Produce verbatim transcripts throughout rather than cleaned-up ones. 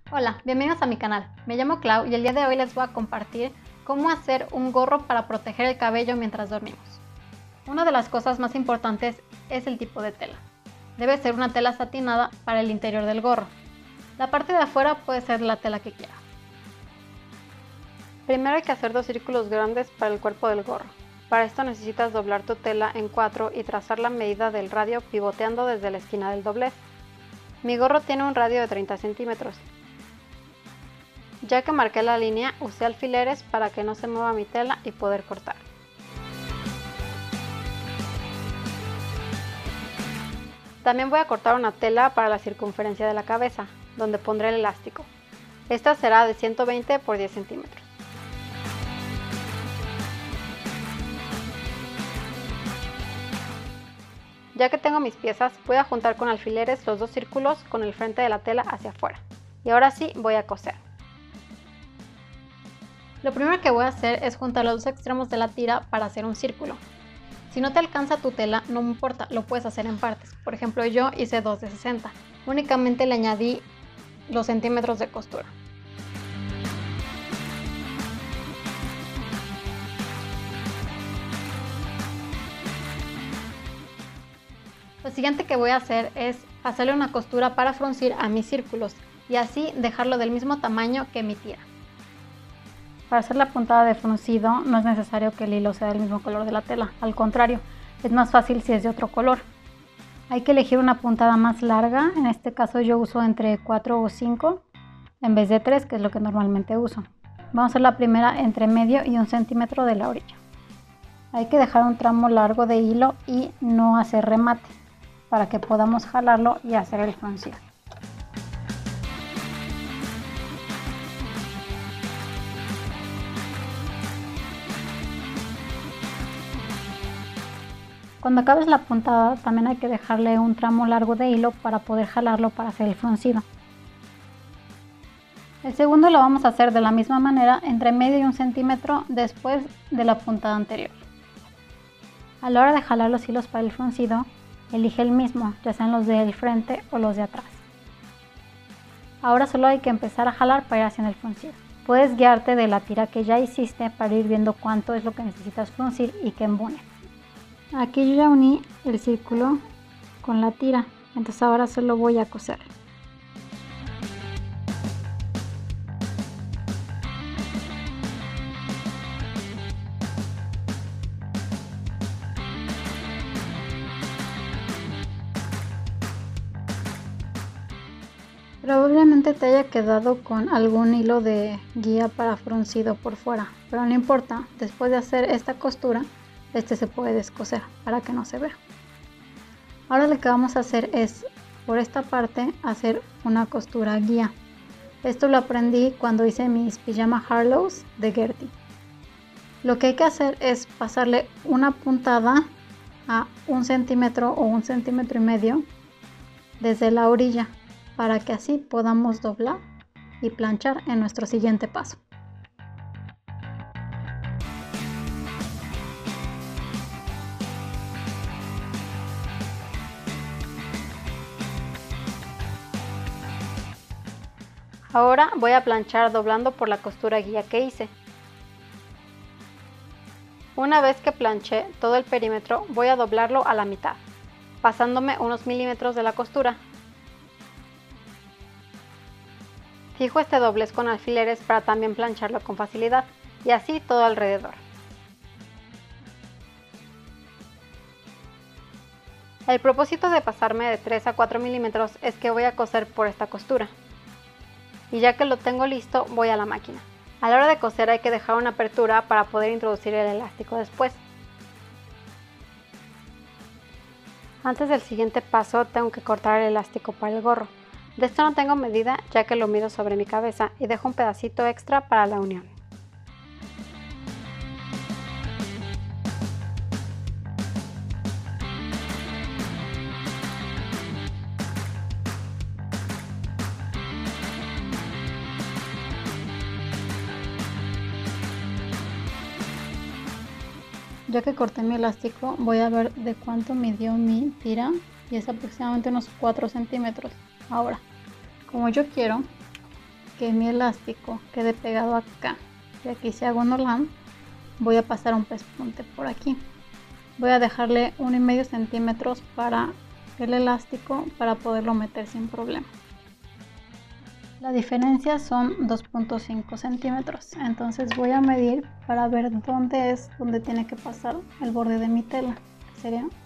Hola, bienvenidos a mi canal. Me llamo Clau y el día de hoy les voy a compartir cómo hacer un gorro para proteger el cabello mientras dormimos. Una de las cosas más importantes es el tipo de tela. Debe ser una tela satinada para el interior del gorro. La parte de afuera puede ser la tela que quieras. Primero hay que hacer dos círculos grandes para el cuerpo del gorro. Para esto necesitas doblar tu tela en cuatro y trazar la medida del radio pivoteando desde la esquina del doblez. Mi gorro tiene un radio de treinta centímetros. Ya que marqué la línea, usé alfileres para que no se mueva mi tela y poder cortar. También voy a cortar una tela para la circunferencia de la cabeza, donde pondré el elástico. Esta será de ciento veinte por diez centímetros. Ya que tengo mis piezas, voy a juntar con alfileres los dos círculos con el frente de la tela hacia afuera. Y ahora sí voy a coser. Lo primero que voy a hacer es juntar los dos extremos de la tira para hacer un círculo. Si no te alcanza tu tela, no me importa, lo puedes hacer en partes. Por ejemplo, yo hice dos de sesenta. Únicamente le añadí los centímetros de costura. Lo siguiente que voy a hacer es hacerle una costura para fruncir a mis círculos y así dejarlo del mismo tamaño que mi tira. Para hacer la puntada de fruncido no es necesario que el hilo sea del mismo color de la tela, al contrario, es más fácil si es de otro color. Hay que elegir una puntada más larga, en este caso yo uso entre cuatro o cinco en vez de tres, que es lo que normalmente uso. Vamos a hacer la primera entre medio y un centímetro de la orilla. Hay que dejar un tramo largo de hilo y no hacer remate, para que podamos jalarlo y hacer el fruncido. Cuando acabes la puntada también hay que dejarle un tramo largo de hilo para poder jalarlo para hacer el fruncido. El segundo lo vamos a hacer de la misma manera, entre medio y un centímetro después de la puntada anterior. A la hora de jalar los hilos para el fruncido, elige el mismo, ya sean los del frente o los de atrás. Ahora solo hay que empezar a jalar para ir haciendo el fruncido. Puedes guiarte de la tira que ya hiciste para ir viendo cuánto es lo que necesitas fruncir y que embone. Aquí yo ya uní el círculo con la tira, entonces ahora solo voy a coser. Probablemente te haya quedado con algún hilo de guía para fruncido por fuera, pero no importa, después de hacer esta costura, este se puede descoser para que no se vea. Ahora lo que vamos a hacer es, por esta parte, hacer una costura guía. Esto lo aprendí cuando hice mis pijama Harlows de Gertie. Lo que hay que hacer es pasarle una puntada a un centímetro o un centímetro y medio desde la orilla, para que así podamos doblar y planchar en nuestro siguiente paso. Ahora voy a planchar doblando por la costura guía que hice. Una vez que planché todo el perímetro, voy a doblarlo a la mitad, pasándome unos milímetros de la costura. Fijo este doblez con alfileres para también plancharlo con facilidad, y así todo alrededor. El propósito de pasarme de tres a cuatro milímetros es que voy a coser por esta costura. Y ya que lo tengo listo, voy a la máquina. A la hora de coser hay que dejar una apertura para poder introducir el elástico después. Antes del siguiente paso tengo que cortar el elástico para el gorro. De esto no tengo medida ya que lo mido sobre mi cabeza y dejo un pedacito extra para la unión. Ya que corté mi elástico, voy a ver de cuánto midió mi tira y es aproximadamente unos cuatro centímetros. Ahora, como yo quiero que mi elástico quede pegado acá y aquí se hago un orlán, voy a pasar un pespunte por aquí. Voy a dejarle uno y medio centímetros para el elástico para poderlo meter sin problema. La diferencia son dos punto cinco centímetros, entonces voy a medir para ver dónde es donde tiene que pasar el borde de mi tela, que sería aquí.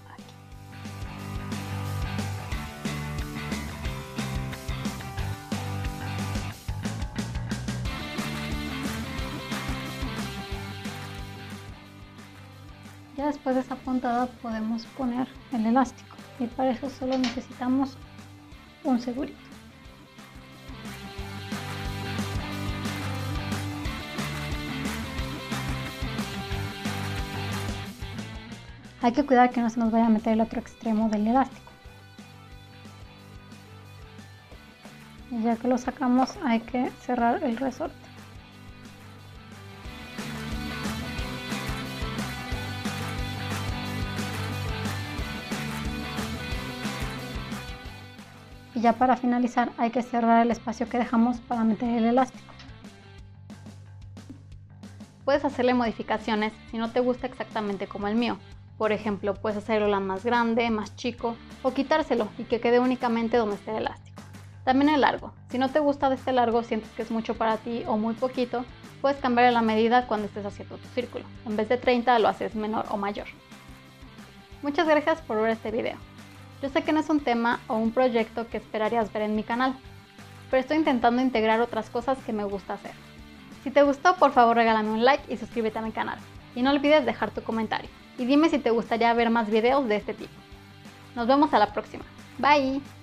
Ya después de esa puntada podemos poner el elástico y para eso solo necesitamos un segurito. Hay que cuidar que no se nos vaya a meter el otro extremo del elástico. Y ya que lo sacamos hay que cerrar el resorte. Y ya para finalizar hay que cerrar el espacio que dejamos para meter el elástico. Puedes hacerle modificaciones si no te gusta exactamente como el mío. Por ejemplo, puedes hacerlo más grande, más chico o quitárselo y que quede únicamente donde esté el elástico. También el largo. Si no te gusta de este largo, sientes que es mucho para ti o muy poquito, puedes cambiar la medida cuando estés haciendo tu círculo. En vez de treinta lo haces menor o mayor. Muchas gracias por ver este video. Yo sé que no es un tema o un proyecto que esperarías ver en mi canal, pero estoy intentando integrar otras cosas que me gusta hacer. Si te gustó, por favor regálame un like y suscríbete a mi canal. Y no olvides dejar tu comentario. Y dime si te gustaría ver más videos de este tipo. Nos vemos a la próxima. Bye.